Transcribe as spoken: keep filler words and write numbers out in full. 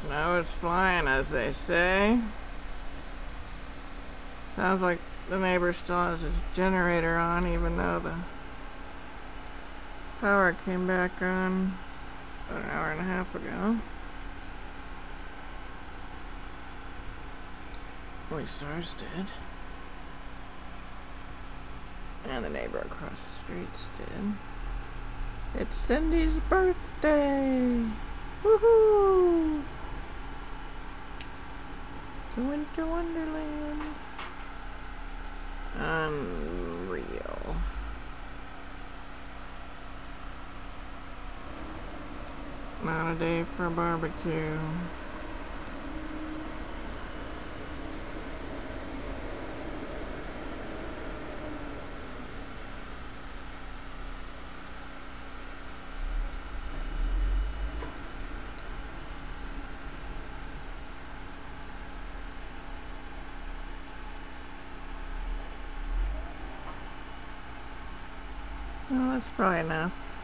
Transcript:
Snow is flying, as they say. Sounds like the neighbor still has his generator on, even though the power came back on about an hour and a half ago. At least ours did. And the neighbor across the streets did. It's Cindy's birthday! Woohoo! It's a winter wonderland. Unreal. Not a day for a barbecue. Well, that's probably enough.